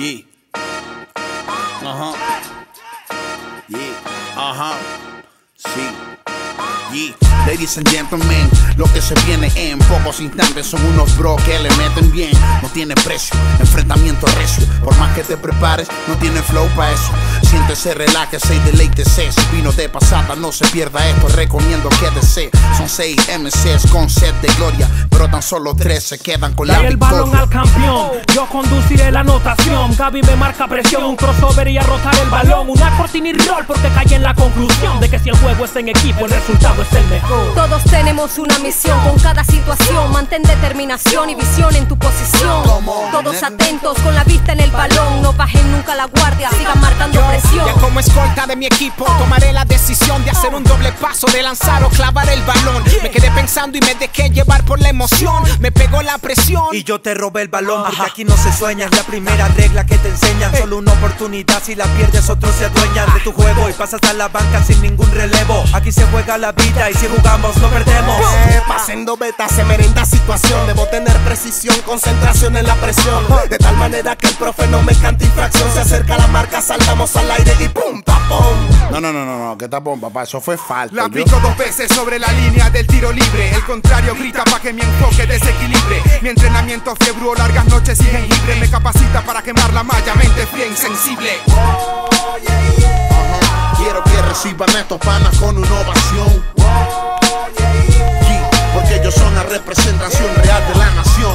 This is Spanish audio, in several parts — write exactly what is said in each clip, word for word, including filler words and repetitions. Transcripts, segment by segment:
Yeah. Ajá. Yeah. Ajá. Sí. Yeah. Ladies and gentlemen, lo que se viene en pocos instantes son unos bro que le meten bien. No tiene precio, enfrentamiento recio. Por más que te prepares, no tiene flow pa' eso. Siéntese, relájese y deleítese. Si vino de pasada, no se pierda esto. Recomiendo que desee. Son seis M Cs con set de gloria, pero tan solo tres se quedan con la Dale el victoria. balón al campeón, yo conduciré la anotación. Gaby me marca presión, un crossover y a rotar el balón. Una cortina y roll porque cae en la conclusión de que si el juego es en equipo, el resultado es el mejor. Todos tenemos una misión con cada situación. Mantén determinación y visión en tu posición. Todos atentos con la vista en el balón. No bajen nunca la guardia, sigan marcando presión. Ya como escolta de mi equipo tomaré la decisión de hacer un doble paso, de lanzar o clavar el balón. Me quedé pensando y me dejé llevar por la emoción. Me pegó la presión y yo te robé el balón. Porque aquí no se sueña, es la primera regla que te enseñan. Solo una oportunidad, si la pierdes otros se adueñan de tu juego y pasas a la banca sin ningún relevo. Aquí se juega la vida y si jugamos no perdemos. eh, Pasando beta se merenda situación. Debo tener precisión, concentración en la presión, de tal manera que el profe no me cante infracción. Se acerca la marca, saltamos al aire y pum, tapón. No, no, no, no, no, que tapón, papá, eso fue falta. La aplico dos veces sobre la línea del tiro libre. El contrario grita pa' que mi enfoque desequilibre. Mi entrenamiento fiebre, largas noches y jengibre me capacita para quemar la malla, mente fría, insensible. Ajá. Quiero que reciban estos panas con una ovación. Yeah. Porque ellos son la representación real de la nación.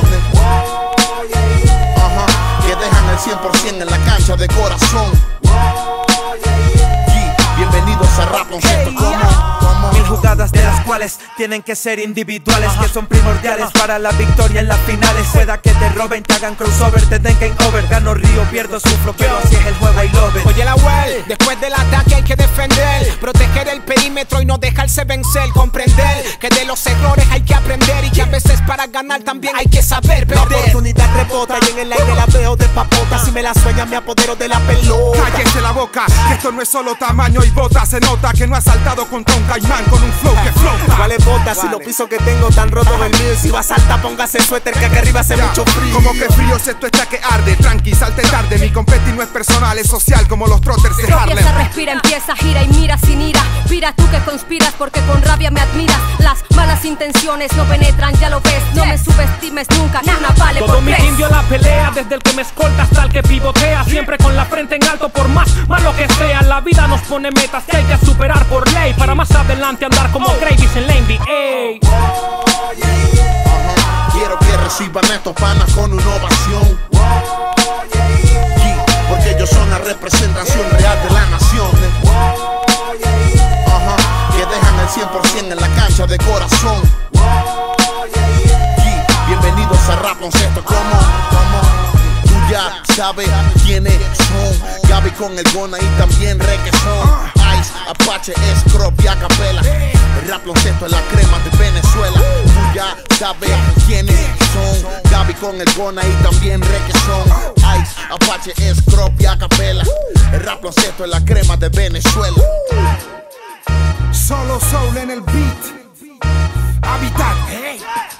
Ajá. Que dejan el cien por cien en la cancha de corazón. Yeah. Bienvenidos a Rap Concepto. ¿Cómo? Mil jugadas de las cuales tienen que ser individuales, que son primordiales para la victoria en las finales. Pueda que te roben, te hagan crossover, te den game over. Gano, río, pierdo, sufro, pero así es el juego, I love it. Oye la well, después del ataque hay que defender, proteger el perímetro y no dejarse vencer. Comprender que de los errores hay que aprender y que a veces para ganar también hay que saber La perder. oportunidad rebota y en el aire la veo de papota. Si me la sueña me apodero de la pelota. Cállese la boca, que esto no es solo tamaño y bota. Se nota que no ha saltado contra un caimán con un flow que flota. ¿Cuáles botas? Si los pisos que tengo tan rotos el mío. Y si va a saltar póngase suéter que aquí arriba hace Ya. mucho frío. Como que frío si esto está que arde. Tranqui, salte tarde, mi competi no es personal, es social como los trotters de Harlem. Empieza, respira, empieza, gira y mira sin ira. Pira tú que conspiras porque con rabia me admiras. Las malas intenciones no penetran, ya lo ves. No me subestimes nunca, que una vale Todo por mi tres. indio la pelea, desde el que me escolta hasta el que pivotea. Siempre con la frente en alto por más malo que sea. La vida nos pone metas que hay que superar por ley, para más adelante andar como Gravis en la N B A. Ajá. Quiero que reciban estos panas con una ovación. Yeah. Porque ellos son la representación real de la nación. Ajá. Que dejan el cien por cien en la cancha de corazón. Yeah. Bienvenidos a Rap Concepto. ¿Cómo? ¿Cómo? Tú ya sabes quiénes son. Gaby con el Gona y también Requesón. Ice, Apache, Scrub y Acapela. El Rap Concepto es la crema de Venezuela. Tú ya sabes quiénes son. Gaby con el Gona y también Requesón. Ice, Apache, Scrub y Acapela. El Rap Concepto es la crema de Venezuela. Solo soul en el beat. Habitat, hey.